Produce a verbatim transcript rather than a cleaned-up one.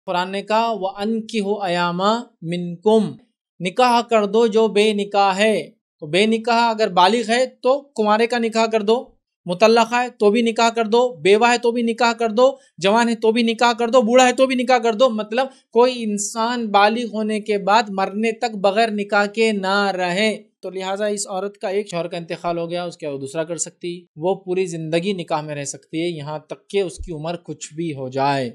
कुरान ने कहा व अनकिहु अयामा मिनकुम, निकाह कर दो जो बेनिकाह है। तो बेनिकाह अगर बालिग है तो कुंवारे का निकाह कर दो, मुतल्लक़ा है तो भी निकाह कर दो, बेवा है तो भी निकाह कर दो, जवान है तो भी निकाह कर दो, बूढ़ा है तो भी निकाह कर दो। मतलब कोई इंसान बालिग होने के बाद मरने तक बगैर निकाह के ना रहे। तो लिहाजा इस औरत का एक शौहर का इंतकाल हो गया, उसके बाद दूसरा कर सकती, वो पूरी जिंदगी निकाह में रह सकती है, यहाँ तक कि उसकी उम्र कुछ भी हो जाए।